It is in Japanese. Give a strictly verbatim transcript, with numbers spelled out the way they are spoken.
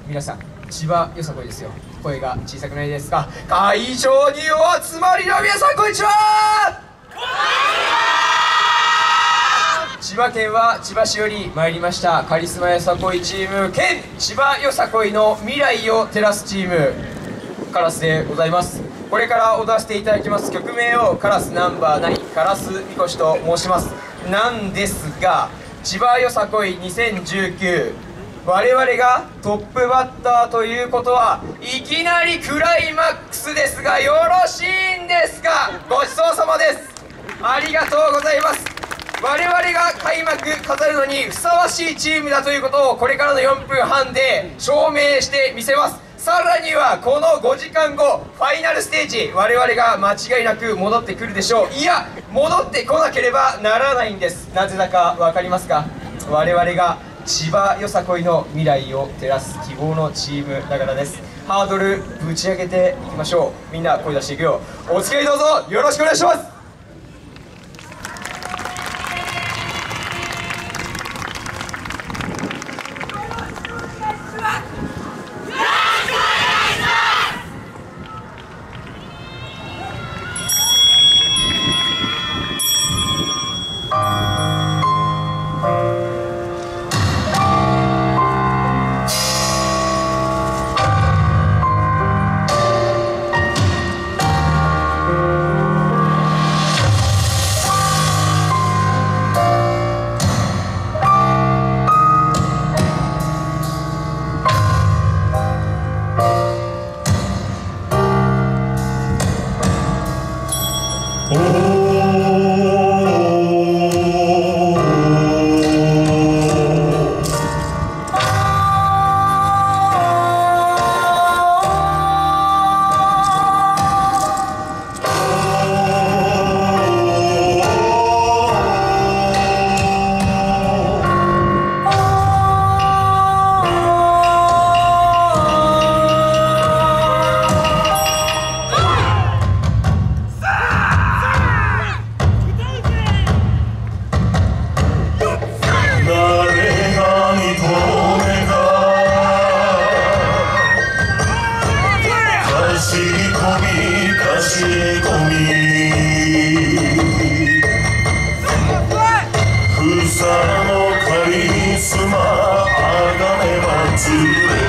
皆さん、千葉よさこいですよ。声が小さくないですか？会場にお集まりの皆さん、こんにちは。千葉県は千葉市より参りましたカリスマよさこいチーム兼千葉よさこいの未来を照らすチームカラスでございます。これから踊らせていただきます曲名をカラスナンバーナインカラスみこしと申します。なんですが、千葉よさこいにせんじゅうきゅう、我々がトップバッターということはいきなりクライマックスですが、よろしいんですか？ごちそうさまです。ありがとうございます。我々が開幕飾るのにふさわしいチームだということをこれからのよんぷんはんで証明してみせます。さらにはこのごじかんごファイナルステージ、我々が間違いなく戻ってくるでしょう。いや、戻ってこなければならないんです。なぜだか分かりますか？我々が千葉よさこいの未来を照らす希望のチームだからです。ハードルぶち上げていきましょう。みんな声出していくよ。お付き合いどうぞよろしくお願いします。 草のカリスマあがめ祭れ